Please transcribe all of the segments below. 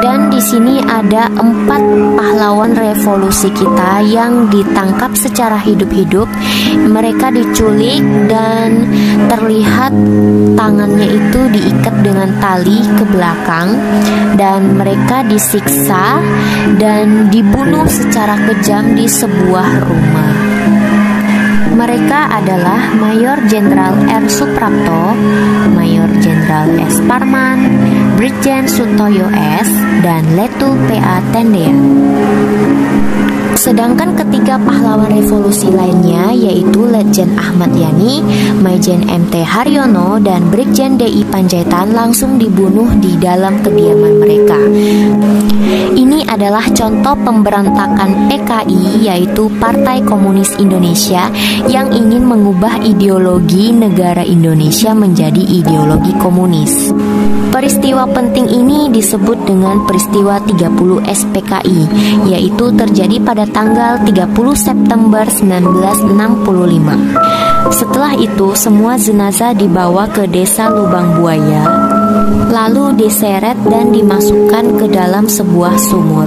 Dan di sini ada 4 pahlawan revolusi kita yang ditangkap secara hidup-hidup. Mereka diculik dan terlihat tangannya itu diikat dengan tali ke belakang, dan mereka disiksa dan dibunuh secara kejam di sebuah rumah. Mereka adalah Mayor Jenderal R. Suprapto, Mayor Jenderal S. Parman, Brigjen Sutoyo S, dan Letu P.A. Tendean. Sedangkan ketiga pahlawan revolusi lainnya yaitu Letjen Ahmad Yani, Maijen M.T. Haryono, dan Brigjen D.I. Panjaitan langsung dibunuh di dalam kediaman mereka. Ini adalah contoh pemberontakan PKI, yaitu Partai Komunis Indonesia, yang ingin mengubah ideologi negara Indonesia menjadi ideologi komunis. Peristiwa penting ini disebut dengan peristiwa 30 SPKI, yaitu terjadi pada tanggal 30 September 1965. Setelah itu, semua jenazah dibawa ke desa Lubang Buaya, lalu diseret dan dimasukkan ke dalam sebuah sumur.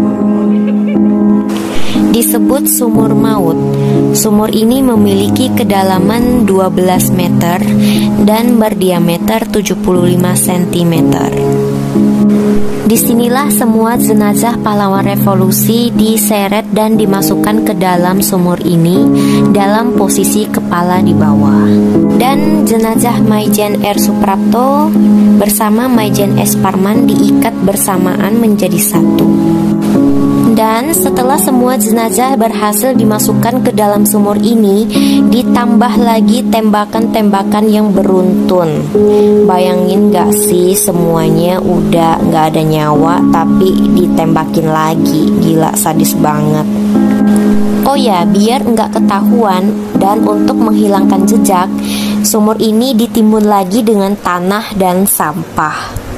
Disebut sumur maut. Sumur ini memiliki kedalaman 12 meter dan berdiameter 75 cm. Disinilah semua jenazah pahlawan revolusi diseret dan dimasukkan ke dalam sumur ini dalam posisi kepala di bawah. Dan jenazah Maijen R. Suprapto bersama Maijen S. Parman diikat bersamaan menjadi satu. Dan setelah semua jenazah berhasil dimasukkan ke dalam sumur ini, ditambah lagi tembakan-tembakan yang beruntun. Bayangin gak sih, semuanya udah gak ada nyawa tapi ditembakin lagi. Gila, sadis banget. Oh ya, biar nggak ketahuan dan untuk menghilangkan jejak, sumur ini ditimbun lagi dengan tanah dan sampah.